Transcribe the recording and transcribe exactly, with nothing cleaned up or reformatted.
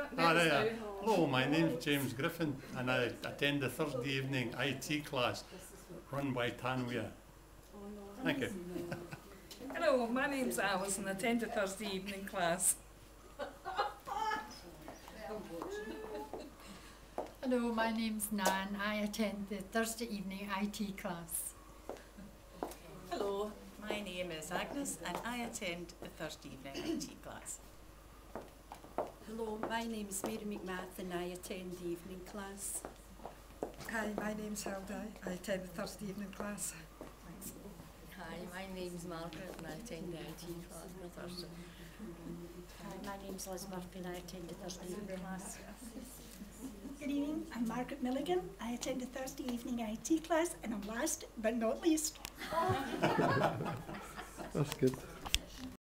Hi there. Hello, my name's James Griffin and I attend the Thursday evening I T class run by Tanwea. Thank you. Hello, my name's Alice and I attend the Thursday evening class. Hello, my name's Nan. I attend the Thursday evening I T class. Hello, my name is Agnes and I attend the Thursday evening I T class. Hello, my name is Mary McMath and I attend the evening class. Hi, my name's Hilda. I attend the Thursday evening class. Hi, my name's Margaret and I attend the I T class on Thursday. Hi, my name's Liz Murphy and I attend the Thursday evening class. Good evening, I'm Margaret Milligan. I attend the Thursday evening I T class and I'm last but not least. That's good.